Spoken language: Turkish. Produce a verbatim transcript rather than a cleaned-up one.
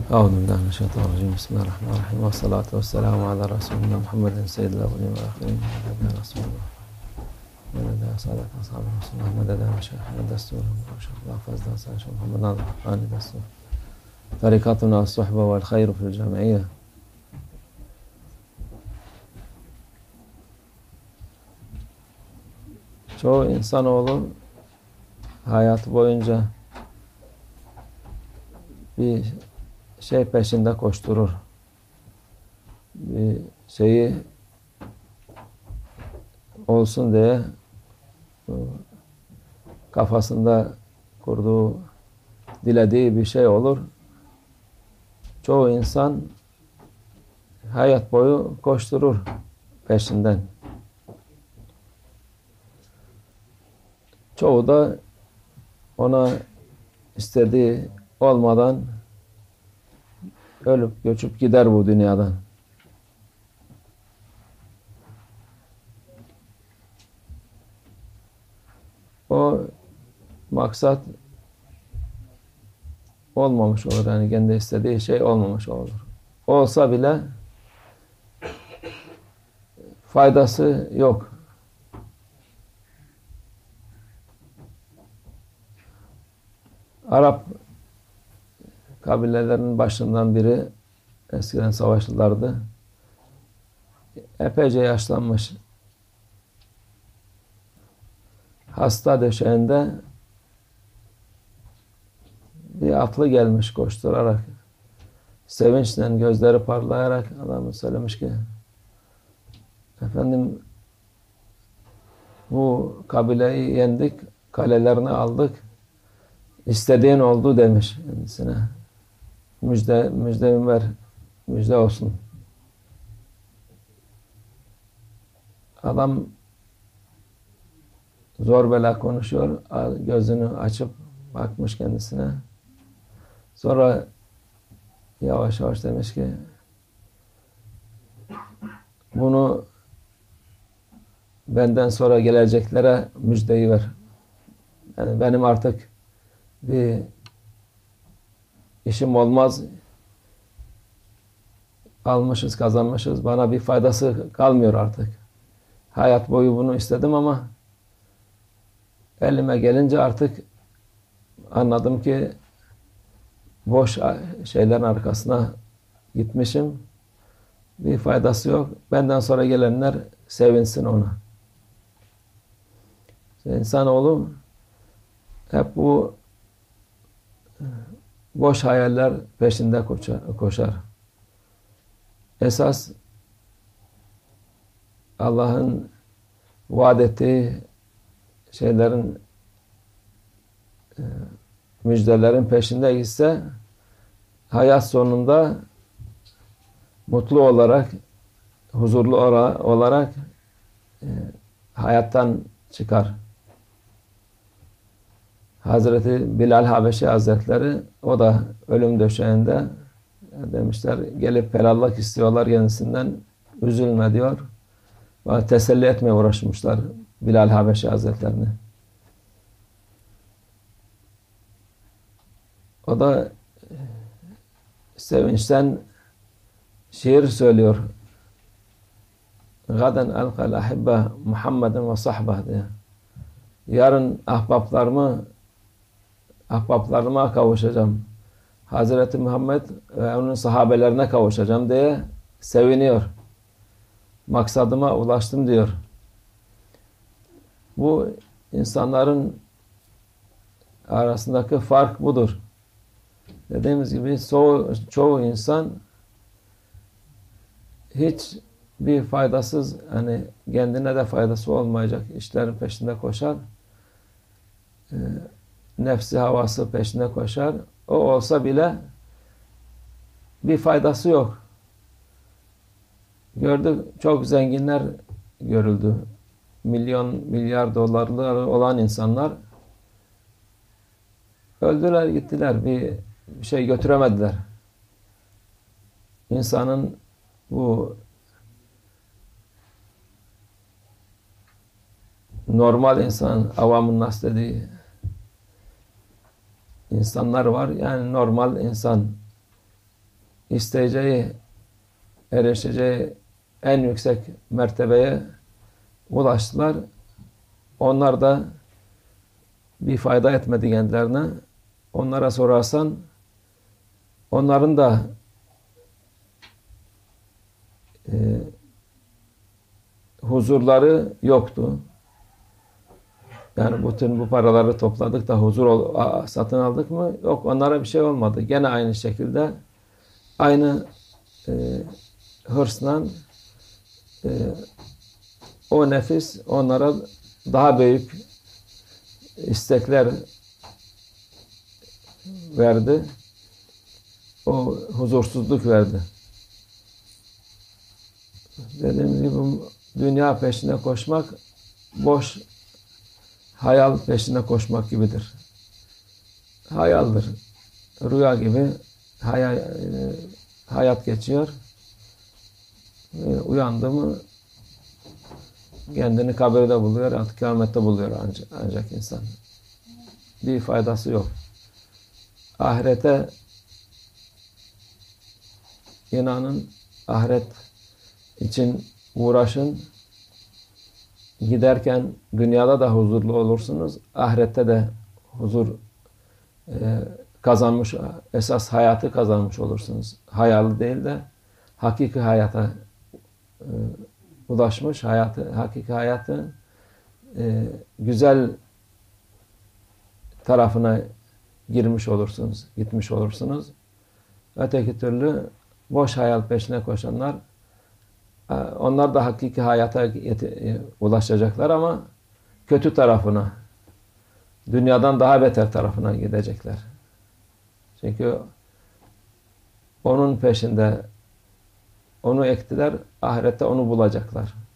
أعوذ بالله من الشيطان الرجيم. بسم الله الرحمن الرحيم، والصلاة والسلام على رسولنا محمد سيد الأولين والآخرين وعلى رسول الله مدد سادة أصحاب رسول الله مدد مشايخنا دستور وشيخ الله فازل شيخ محمد ناظر الحقاني دستور طريقتنا الصحبة والخير في الجمعية. Çoğu insanoğlu hayatı boyunca bir şey peşinde koşturur. Bir şeyi olsun diye kafasında kurduğu, dilediği bir şey olur. Çoğu insan hayat boyu koşturur peşinden. Çoğu da ona istediği olmadan ölüp göçüp gider bu dünyadan. O maksat olmamış olur. Yani kendi istediği şey olmamış olur. Olsa bile faydası yok. Arap kabilelerinin başından biri eskiden savaşlılardı. Epeyce yaşlanmış. Hasta döşeğinde bir atlı gelmiş koşturarak, sevinçle gözleri parlayarak adamı söylemiş ki, efendim bu kabileyi yendik, kalelerini aldık, istediğin oldu demiş kendisine. Müjde, müjde ver, müjde olsun. Adam zor bela konuşuyor, gözünü açıp bakmış kendisine. Sonra yavaş yavaş demiş ki, bunu benden sonra geleceklere müjdeyi ver. Yani benim artık bir işim olmaz. Almışız, kazanmışız. Bana bir faydası kalmıyor artık. Hayat boyu bunu istedim ama elime gelince artık anladım ki boş şeylerin arkasına gitmişim. Bir faydası yok. Benden sonra gelenler sevinsin ona. İnsanoğlu hep bu boş hayaller peşinde koşar. Esas Allah'ın vaat ettiği şeylerin, müjdelerin peşinde ise hayat sonunda mutlu olarak, huzurlu olarak hayattan çıkar. Hazreti Bilal Habeşi Hazretleri, o da ölüm döşeğinde demişler, gelip helallik istiyorlar kendisinden, üzülme diyor. Ve teselli etmeye uğraşmışlar Bilal Habeşi Hazretlerini. O da sevinçten şiir söylüyor. Gaden elkal ahibbe Muhammeden ve sahbah diye. Yarın ahbaplarımı ahbaplarıma kavuşacağım. Hazreti Muhammed ve onun sahabelerine kavuşacağım diye seviniyor. Maksadıma ulaştım diyor. Bu insanların arasındaki fark budur. Dediğimiz gibi çoğu, çoğu insan hiç bir faydasız, hani kendine de faydası olmayacak işlerin peşinde koşar. Ee, nefsi havası peşinde koşar. O olsa bile bir faydası yok. Gördük, çok zenginler görüldü. Milyon, milyar dolarları olan insanlar öldüler, gittiler. Bir, bir şey götüremediler. İnsanın bu normal insan, avamın nas dediği insanlar var. Yani normal insan, isteyeceği, erişeceği en yüksek mertebeye ulaştılar. Onlar da bir fayda etmedi kendilerine. Onlara sorarsan onların da e, huzurları yoktu. Yani bütün bu paraları topladık da huzur ol, satın aldık mı? Yok, onlara bir şey olmadı. Gene aynı şekilde aynı e, hırsla e, o nefis onlara daha büyük istekler verdi. O huzursuzluk verdi. Dediğim gibi dünya peşine koşmak boş hayal peşine koşmak gibidir. Hayaldir. Rüya gibi hayal, hayat geçiyor. Uyandı mı kendini kabirde buluyor, artık kıyamette buluyor ancak, ancak insan. Bir faydası yok. Ahirete inanın, ahiret için uğraşın. Giderken dünyada da huzurlu olursunuz. Ahirette de huzur e, kazanmış, esas hayatı kazanmış olursunuz. Hayal değil de hakiki hayata e, ulaşmış, hayatı, hakiki hayatı e, güzel tarafına girmiş olursunuz, gitmiş olursunuz. Öteki türlü boş hayal peşine koşanlar, onlar da hakiki hayata ulaşacaklar ama kötü tarafına, dünyadan daha beter tarafına gidecekler. Çünkü onun peşinde onu ektiler, ahirette onu bulacaklar.